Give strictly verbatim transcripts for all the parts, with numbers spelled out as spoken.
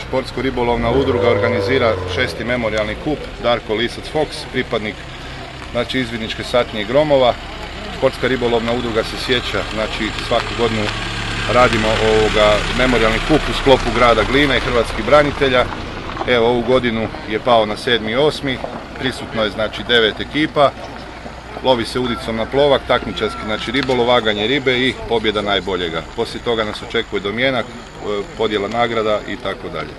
Sportsko-ribolovna udruga organizira šesti memorijalni kup Darko Lisac Fox, pripadnik znači, izvidničke satnije Gromova. Sportska ribolovna udruga se sjeća, znači svaku godinu radimo ovoga memorijalni kup u sklopu grada Glina i hrvatskih branitelja. Evo, ovu godinu je pao na sedmi i osmi, prisutno je znači devet ekipa, lovi se udicom na plovak, takmičarski znači ribolov, vaganje ribe i pobjeda najboljega. Poslije toga nas očekuje domjenak, podjela nagrada i tako dalje.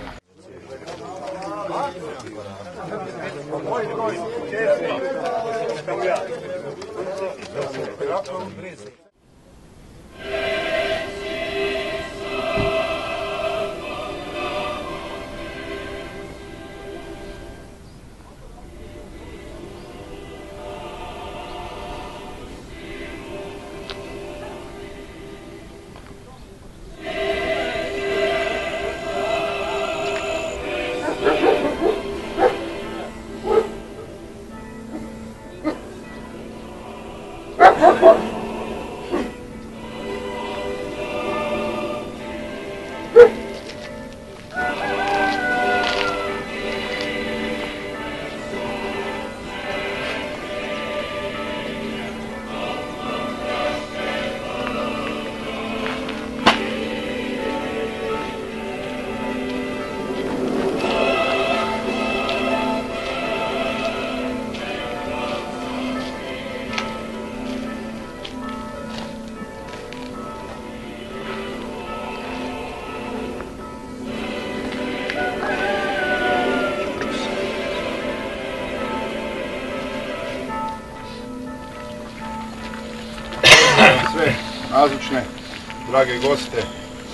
Sve nazočne, drage goste,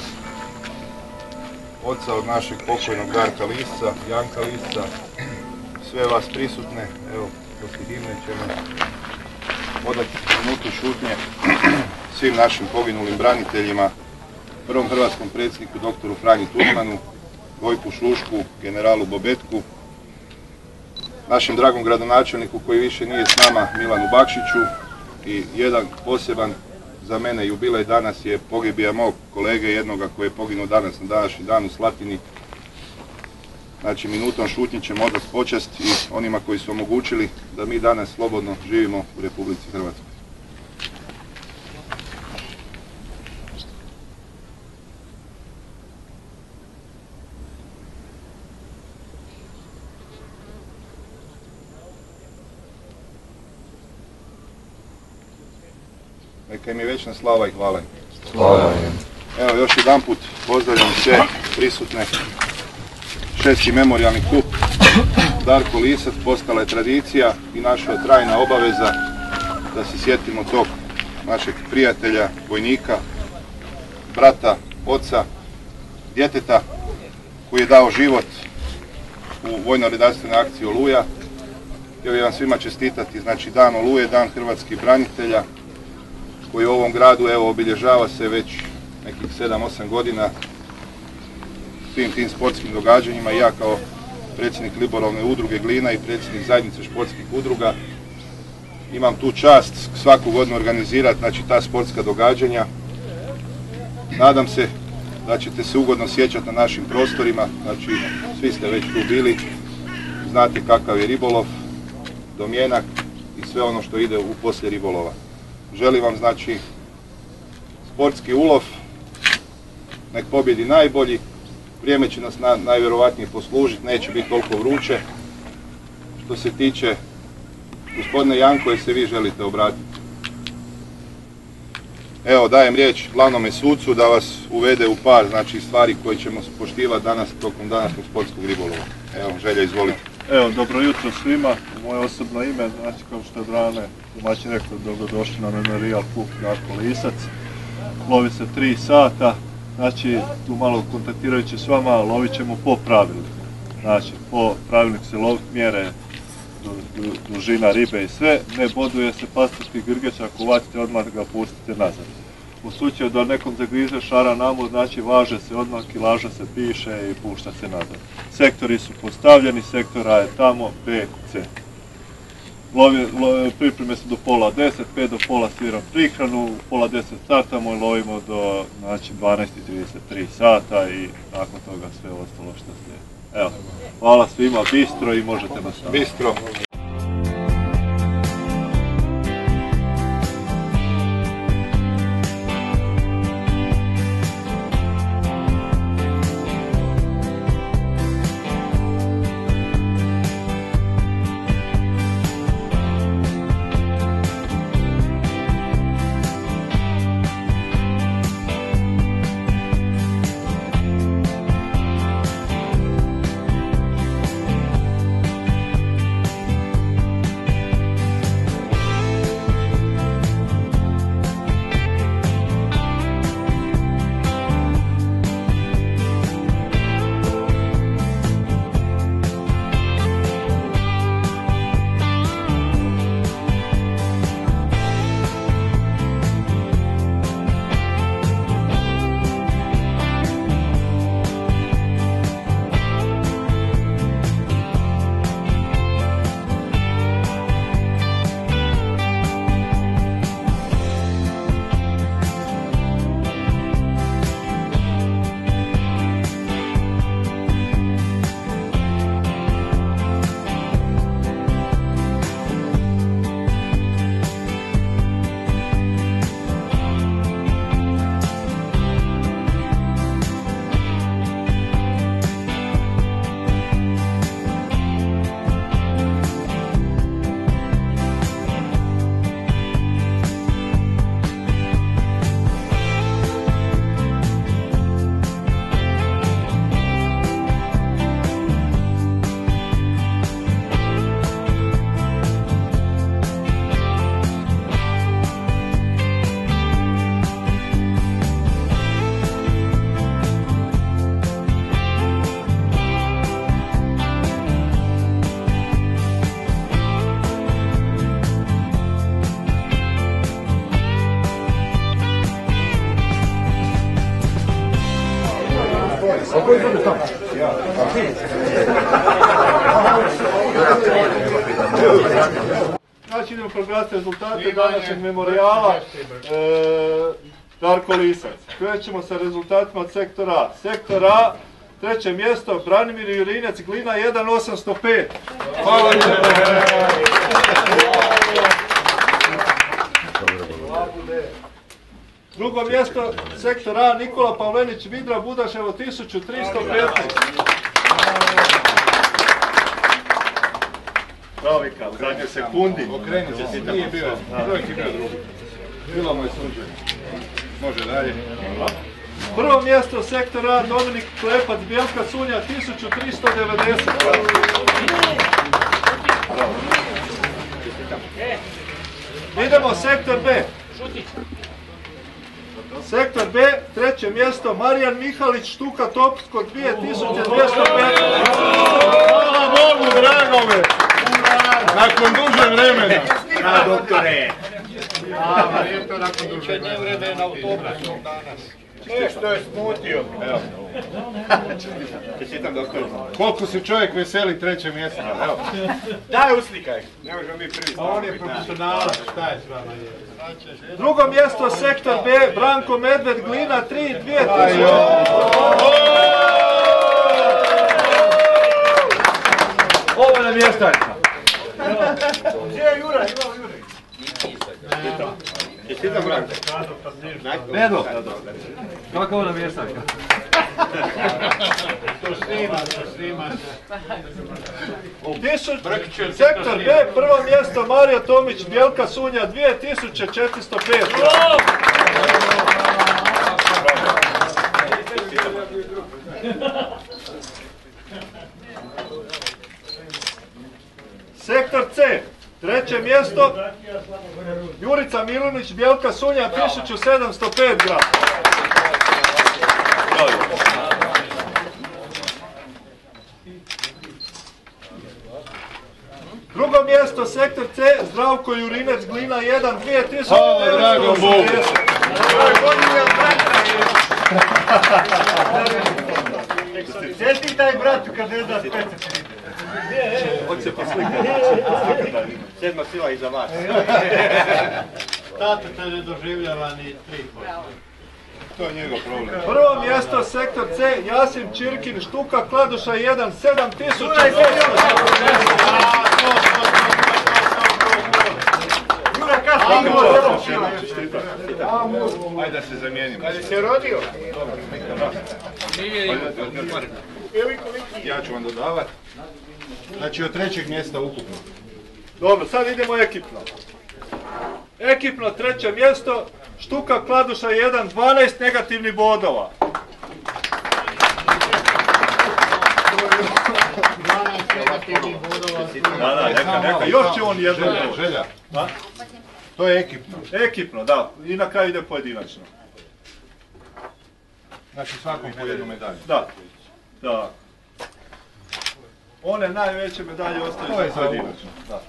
oca od našeg pokojnog Darka Lisca, Janka Lisca, sve vas prisutne, evo, poslije himne ćemo odati minutu šutnje svim našim poginulim braniteljima, prvom hrvatskom predsjedniku doktoru Franji Tuđmanu, Gojku Šušku, generalu Bobetku, našem dragom gradonačelniku koji više nije s nama, Milanu Bakšiću, i jedan poseban za mene jubilej danas je pogibija mog kolege jednoga koji je poginuo danas na današnji dan u Slatini. Znači, minutom šutnje ćemo odati počast i onima koji su omogućili da mi danas slobodno živimo u Republici Hrvatskoj. Neka im je večna slava i hvala im. Hvala im. Evo, još jedan put pozdravljam sve prisutne. Šesti memorijalni kup Darko Lisac postala je tradicija i naša je trajna obaveza da se sjetimo tog našeg prijatelja, vojnika, brata, oca, djeteta koji je dao život u vojno-redarstvenoj akciji Oluja. Htio bih vam svima čestitati, znači dan Oluje, dan hrvatskih branitelja, koji u ovom gradu evo obilježava se već nekih sedam osam godina svim tim sportskim događanjima. I ja kao predsjednik ribolovne udruge Glina i predsjednik zajednice športskih udruga imam tu čast svaku godinu organizirati znači ta sportska događanja. Nadam se da ćete se ugodno sjećati na našim prostorima, znači svi ste već tu bili, znate kakav je ribolov, domjenak i sve ono što ide u poslije ribolova. Želim vam znači sportski ulov, nek pobjedi najbolji, vrijeme će nas na, najvjerovatnije poslužiti, neće biti toliko vruće. Što se tiče gospodine Janko, jer se vi želite obratiti. Evo, dajem riječ glavnome sucu da vas uvede u par znači, stvari koje ćemo poštivati danas tokom današnjeg sportskog ribolova. Evo, Želja, izvolite. Evo, dobro jutro svima. U moje osobno ime, znači kao što je Brane domaćin rekao, dobrodošli na Memorial Kup Darko Lisac. Lovi se tri sata, znači tu malo kontaktirajući s vama, lovit ćemo po pravilniku. Znači, po pravilniku se lovit mjere dužina ribe i sve, ne boduje se pastirski grgeč, ako uvatite odmah ga pustite nazad. U slučaju da nekom zagrize šara namu, znači važe se odmah, kilaža se piše i pušta se nazad. Sektori su postavljeni, sektora je tamo B, C. Lovi, lo, pripreme su do pola deset, pet do pola sviram prihranu, pola deset startamo i lovimo do znači, dvanaest i trideset tri sata i nakon toga sve ostalo što slijedi. Evo, hvala svima, bistro i možete nastaviti. Bistro. Znači idemo proglasiti rezultate današnjeg memorijala e, Darko Lisac. Krećemo sa rezultatima od sektora A. Sektor A, treće mjesto, Branimir Jurinec, Glina jedan osamsto pet. Hvala lijepo. Drugo mjesto, sektor A, Nikola Pavlenić, Vidra Budaševo tisuću tristo petnaest. Bravo Vika, u zadnjoj sekundi. Okreni se, nije bio, brojki bio drugi. Bilo mu je suđenje. Može dalje. Prvo mjesto sektor A, Dominik Klepac, Bijelka Sunja, tisuću tristo devedeset. Idemo sektor B. Sektor B, treće mjesto, Marijan Mihalić, Štuka Topsko, dvije tisuće dvjesto petnaest. Hvala Bogu, dragome! Nakon duže vremena. Ja, doktore. A, je to nakon duže vremena. Ne vreme na autobusom danas. Nešto je smutio. Evo. Čestitam doktor. Koliko se čovjek veseli treće mjesto. Evo. Daj uslikaj. Ne možemo mi prvi. On je profesionalac, šta je s vama je? Drugo mjesto, sektor B, Branko Medved, Glina tri, dvije tisuće. Ovo je mjestaljka. Gdje je Jura? Ima Jura. Čestitam Branko. Nedo. Kako ona mjestaljka? To snima, to snima. Sektor B, prvo mjesto, Mario Tomić, Bijelka Sunja, dvije tisuće četiristo pet. Sektor C, treće mjesto, Jurica Milunić, Bijelka Sunja, tisuću sedamsto pet grama. Drugo mjesto, sektor C, Zdravko Jurinec, Glina jedan, dvije tisuće devetsto osamdeset. Čestitaj bratu kad ne da specijalno. Hoće se poslikati. Sedma sila iza vas. Tata te ne doživljava ni tri posto. To je njegov problem. Prvo mjesto, sektor C, Jasim Čirkin, Štuka Kladuša jedan, sedam tisuća Ajde da se zamijenimo. Kad je se rodio? Ja ću vam dodavati. Znači od trećeg mjesta ukupno. Dobro, sad idemo ekipno. Ekipno treće mjesto, Štuka Kladuša jedan, dvanaest negativnih bodova. dvanaest negativnih bodova. Da, da, neka, neka, još će on jedno Želja, bod. želja. Da? To je ekipno. Ekipno, da, i na kraju ide pojedinačno. Znači svakom po jednu medalju. Da, da. One najveće medalje ostaju To je za za pojedinačno. Da.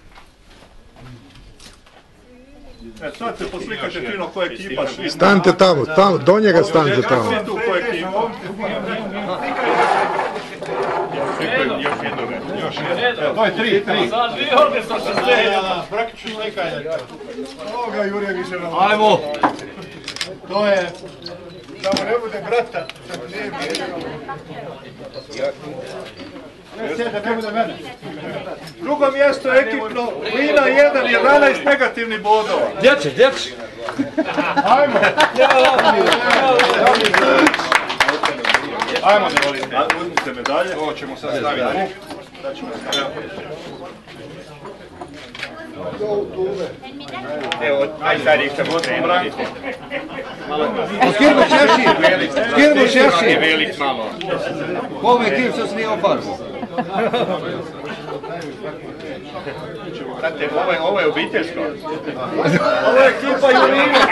E, sad se poslikate fino ko ekipa, svi. Stanite tamo, tamo, do njega stanite tamo. Svi tu ko ekipa. Još jedno. To je tri, tri. Praktično slikanje. Ovoga Jurija više nam... Ajmo! To je... Samo ne bude brata. Ne bude mene. Drugo mjesto ekipno, Lina jedan, jedanaest negativnih bodova. Djeci, djeci! Ajmo! Ajmo da volite. Uzmite medalje. Ovo ćemo sad staviti. Sad ćemo staviti. Evo, aj sad ištemo krenuti. Skirmo šešir! Skirmo šešir! Velik malo. Ovo je kim što se nije ofarbo. Znate, ovo je, ovo je obiteljsko. Ovo je ekipa Jurinac.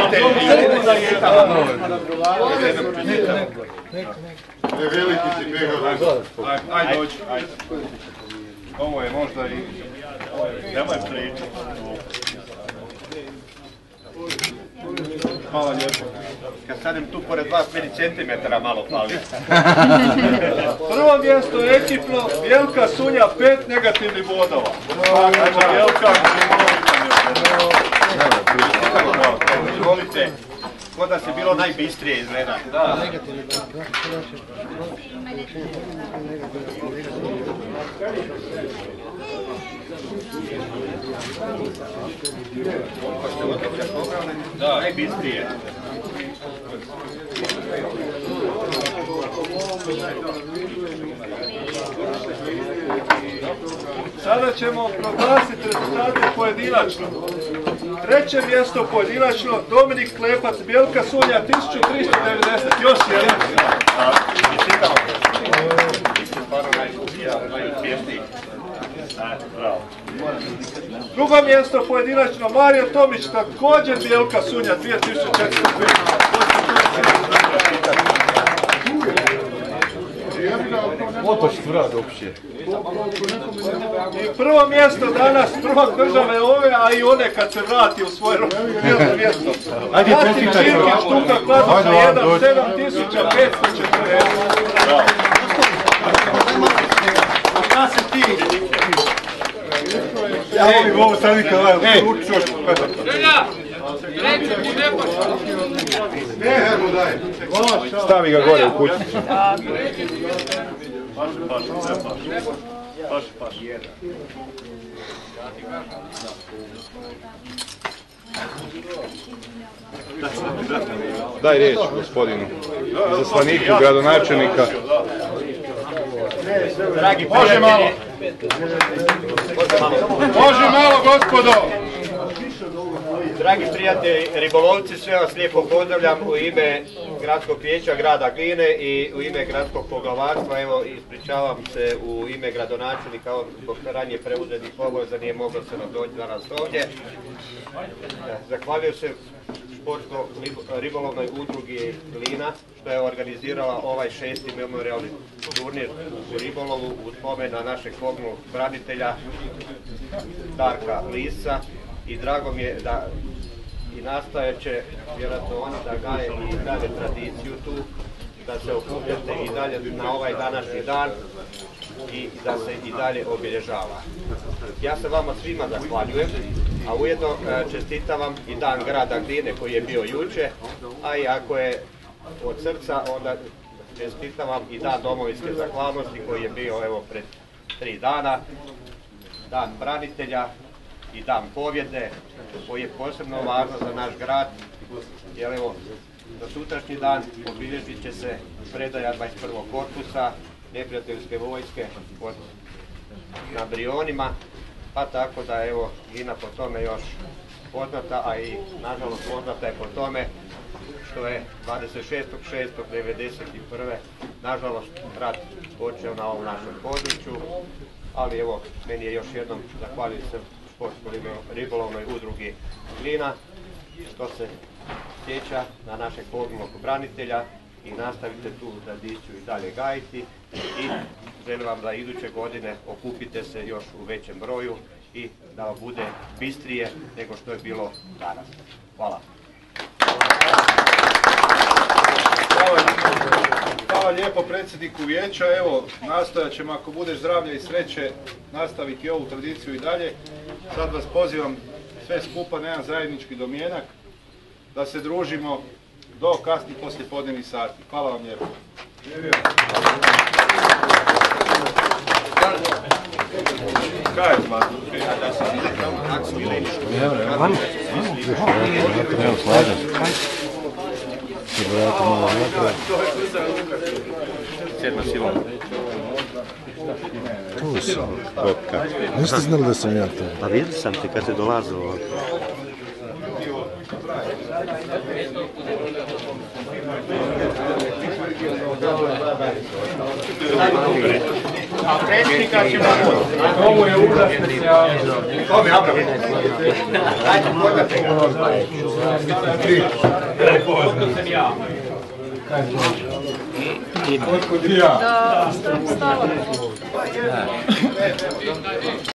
Ne veliki si pehao. Ajde dođi. Ovo je možda i... Nemoj pričati. Hvala lijepo. Kad stanem tu pored vas, meni centimetara malo fali. Prvo mjesto ekipno, Bjelka Sunja, pet negativnih bodova. Ajmo Bjelka. Izvolite. Ko da se bilo najbistrije izgleda. Da. Da, najbistrije. Sada ćemo proglasiti rezultate pojedinačno. Treće mjesto pojedinačno, Dominik Klepac, Bjelka Sunja, tisuću tristo devedeset, još jedan. Drugo mjesto pojedinačno, Mario Tomić, također Bjelka Sunja, dvije tisuće četiristo pet. Otočstvo rad uopće. I prvo mjesto danas, prvak države ove, a i one kad se vrati u svoje rodno mjesto. Ajde, Jasin čestitaj. Čirkin, Štuka Kladuša jedan, sedam tisuća petsto četrdeset. Šta se ti? Ja volim ovo sad nikad ovaj učuš. Stavi ga gore u kuću. Paši, paši, sve paši. Paši, paši. Daj riječ gospodinu. Zaslaniku, gradonačelnika. Dragi Može malo. Može malo gospodo. Dragi prijatelji ribolovci, sve vas lijepo pozdravljam u ime Gradskog vijeća grada Gline i u ime Gradskog poglavarstva. Evo, ispričavam se u ime gradonačelnika, zbog ranije preuzetih obaveza nije moglo se nam doći danas ovdje. Zahvaljujem se Športsko-ribolovnoj udrugi Glina što je organizirala ovaj šesti memorijalni turnir u ribolovu u spomen na našeg poginulog branitelja Darka Lisa. I drago mi je da i nastojeće, vjerojatno oni da gaje i dalje tradiciju tu, da se okupljate i dalje na ovaj današnji dan i da se i dalje obilježava. Ja se vama svima zahvaljujem, a ujedno čestitam vam i dan grada Gline koji je bio juče, a i ako je od srca, onda čestitam vam i dan domovinske zahvalnosti koji je bio evo pred tri dana, dan branitelja i dan pobjede koji je posebno važan za naš grad, jer evo za sutrašnji dan obilježit će se predaja dvadeset prvog korpusa neprijateljske vojske na Brionima, pa tako da evo Glina po tome još poznata, a i nažalost poznata je po tome što je dvadeset šestog šestog devedeset prve nažalost rat počeo na ovom našem području, ali evo meni je još jednom zahvaljujem se Športsko-ribolovnoj udrugi Glina što se sjeća na našeg poginulog branitelja i nastavite tu tradiciju i dalje gajiti i želim vam da iduće godine okupite se još u većem broju i da vam bude bistrije nego što je bilo danas. Hvala. Hvala lijepo predsjedniku vijeća. Evo, nastojat ćemo ako bude zdravlja i sreće nastaviti ovu tradiciju i dalje. Sad vas pozivam sve skupa na jedan zajednički domjenak da se družimo do kasnih poslijepodnevnih sati. Hvala vam lijepo. Kaj je zlatno? Evo, slažem. Vrati malo napraviti. Sedma sila. Tu si, Kotka. Niste znali da sam ja tu? Pa vidio sam te kad se dolazilo. A predsjednika ćemo ovo je užas specijalno. Ovo je napravio. Dajte podate ga. Da, stava.